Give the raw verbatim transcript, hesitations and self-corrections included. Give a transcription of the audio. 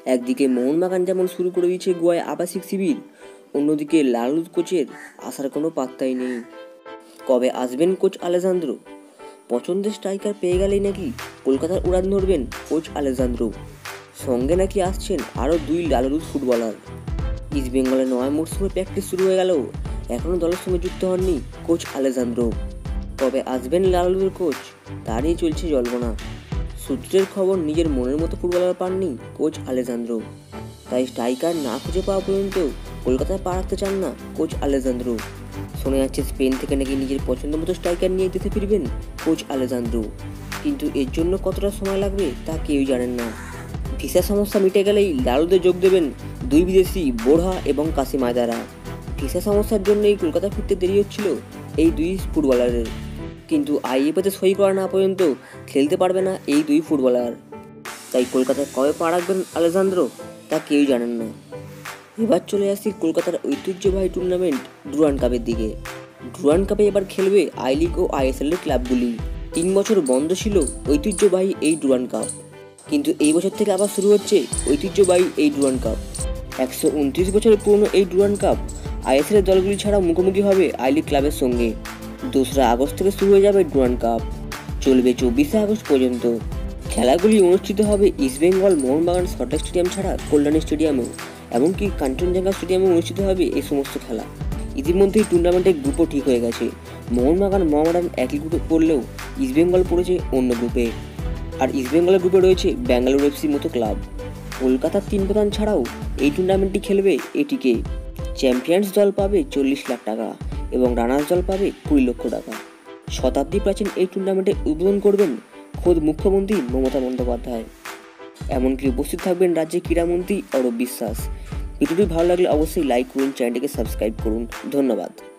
একদিকে মোহনবাগান যেমন শুরু করে দিয়েছে গোয়ায় আবাসিক শিবির, অন্যদিকে লালুর কোচের আসার কোনো পাত্তাই নেই। কবে আসবেন কোচ আলেজান্দ্রো? পছন্দের স্ট্রাইকার পেয়ে গেলেই নাকি কলকাতার উড়ান ধরবেন কোচ আলেজান্দ্রো। সঙ্গে নাকি আসছেন আরও দুই লালুর ফুটবলার। ইস্ট বেঙ্গলে নয় মরশুমে প্র্যাকটিস শুরু হয়ে গেলেও এখনও দলের সঙ্গে যুক্ত হননি কোচ আলেজান্দ্রো। কবে আসবেন লালুর কোচ তা নিয়ে চলছে জল্পনা। সূত্রের খবর, নিজের মনের মতো ফুটবলার পাননি কোচ আলেজান্দ্রো, তাই স্ট্রাইকার না খুঁজে পাওয়া পর্যন্ত কলকাতায় পা রাখতে চান না কোচ আলেজান্দ্রো। শোনা যাচ্ছে স্পেন থেকে নাকি নিজের পছন্দ মতো স্ট্রাইকার নিয়ে দেশে ফিরবেন কোচ আলেজান্দ্রো, কিন্তু এর জন্য কতটা সময় লাগবে তা কেউই জানেন না। ভিসা সমস্যা মিটে গেলেই লালুতে যোগ দেবেন দুই বিদেশি বোরহা এবং কাসিম আয়দারা। ভিসা সমস্যার জন্যই কলকাতা ফিরতে দেরি হচ্ছিল এই দুই ফুটবলারের, কিন্তু আইএফএতে সই করা না পর্যন্ত খেলতে পারবে না এই দুই ফুটবলার। তাই কলকাতায় কবে পা রাখবেন আলেজান্দ্রো তা কেউই জানেন না। এবার চলে আসি কলকাতার ঐতিহ্যবাহী টুর্নামেন্ট ডুরান্ড কাপের দিকে। ডুরান্ড কাপে এবার খেলবে আই লিগ ও আইএসএল এর ক্লাবগুলি। তিন বছর বন্ধ ছিল ঐতিহ্যবাহী এই ডুরান্ড কাপ, কিন্তু এই বছর থেকে আবার শুরু হচ্ছে ঐতিহ্যবাহী এই ডুরান্ড কাপ। একশো উনত্রিশ বছরের পুরনো এই ডুরান্ড কাপ আইএসএল এর দলগুলি ছাড়াও মুখোমুখি হবে আই লিগ ক্লাবের সঙ্গে। দোসরা আগস্ট থেকে শুরু হয়ে যাবে ডুরান্ড কাপ, চলবে চব্বিশে আগস্ট পর্যন্ত। খেলাগুলি অনুষ্ঠিত হবে ইস্টবেঙ্গল মোহনবাগান সল্টলেক স্টেডিয়াম ছাড়া কল্যাণী স্টেডিয়ামেও, এমনকি কাঞ্চনজঙ্ঘা স্টেডিয়ামে অনুষ্ঠিত হবে এই সমস্ত খেলা। ইতিমধ্যেই টুর্নামেন্টের গ্রুপও ঠিক হয়ে গেছে। মোহনবাগান মোহামেডান একই গ্রুপে পড়লেও ইস্টবেঙ্গল পড়েছে অন্য গ্রুপে, আর ইস্টবেঙ্গলের গ্রুপে রয়েছে ব্যাঙ্গালোর এফসির মতো ক্লাব। কলকাতার তিন প্রধান ছাড়াও এই টুর্নামেন্টটি খেলবে এটিকে। চ্যাম্পিয়ন্স দল পাবে চল্লিশ লাখ টাকা এবং রানার্স দল পাবে কুড়ি লক্ষ টাকা। শতাব্দী প্রাচীন এই টুর্নামেন্টে উদ্বোধন করবেন খোদ মুখ্যমন্ত্রী মমতা বন্দ্যোপাধ্যায়, এমনকি উপস্থিত থাকবেন রাজ্যের ক্রীড়ামন্ত্রী অরূপ বিশ্বাস। ভিডিওটি ভালো লাগলে অবশ্যই লাইক করুন, চ্যানেলটিকে সাবস্ক্রাইব করুন। ধন্যবাদ।